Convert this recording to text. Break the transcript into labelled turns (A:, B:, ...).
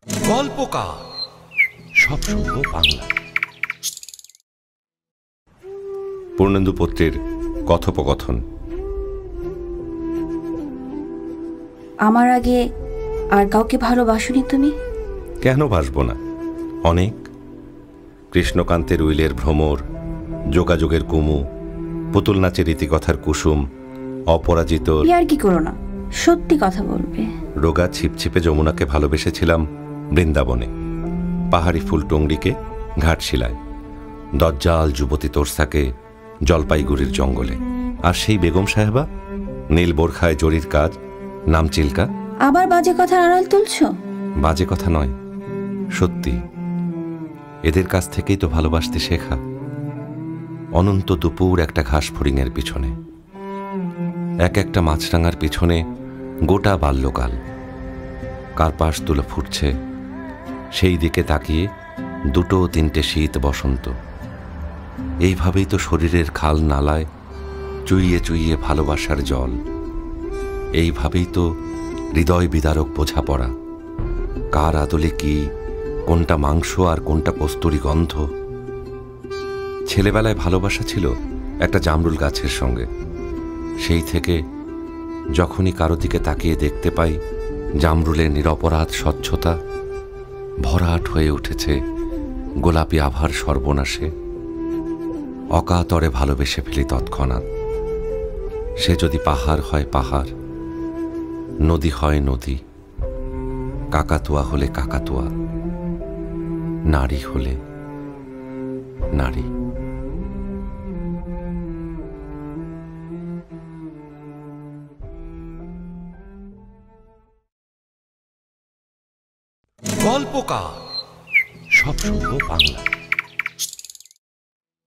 A: গল্পকার সব শুনবো বাংলা। পূর্ণেন্দু পত্রের কথোপকথন।
B: আমার আগে আর কাউকে ভালোবাসোনি তুমি?
A: কেন বাসবো না? অনেক। কৃষ্ণকান্তের উইলের ভ্রমর, যোগাযোগের কুমু, পুতুল নাচের রীতিকথার কুসুম, অপরাজিত।
B: আর কি করো না, সত্যি কথা বলবে।
A: রোগা ছিপছিপে যমুনাকে ভালোবেসেছিলাম বৃন্দাবনে, পাহাড়ি ফুল টংরিকে ঘাটশিলায়, দজ্জাল যুবতী তোরসাকে জলপাইগুড়ির জঙ্গলে। আর সেই বেগম সাহেবা নীল বোরখায় জরির কাজ, নাম চিল্কা।
B: আবার বাজে কথার আড়াল তুলছো?
A: বাজে কথা নয়, সত্যি। এদের কাছ থেকেই তো ভালোবাসতে শেখা। অনন্ত দুপুর একটা ঘাস ফড়িংয়ের পিছনে, এক একটা মাছরাঙার পিছনে গোটা বাল্যকাল। কার্পাস তুলো ফুটছে, সেই দিকে তাকিয়ে দুটো তিনটে শীত বসন্ত। এইভাবেই তো শরীরের খাল নালায় চুইয়ে চুইয়ে ভালোবাসার জল। এইভাবেই তো হৃদয় বিদারক বোঝাপড়া। কার আদলে কি, কোনটা মাংস আর কোনটা কস্তুরী গন্ধ। ছেলেবেলায় ভালোবাসা ছিল একটা জামরুল গাছের সঙ্গে। সেই থেকে যখনই কারো দিকে তাকিয়ে দেখতে পাই জামরুলের নিরপরাধ স্বচ্ছতা, ভরাট হয়ে উঠেছে গোলাপি আভার সর্বনাশে। অকাতরে ভালোবেসে ফেলি তৎক্ষণাৎ। সে যদি পাহাড় হয় পাহাড়, নদী হয় নদী, কাকাতুয়া হলে কাকাতুয়া, নারী হলে নারী। গল্পকার সব শুনবো বাংলা।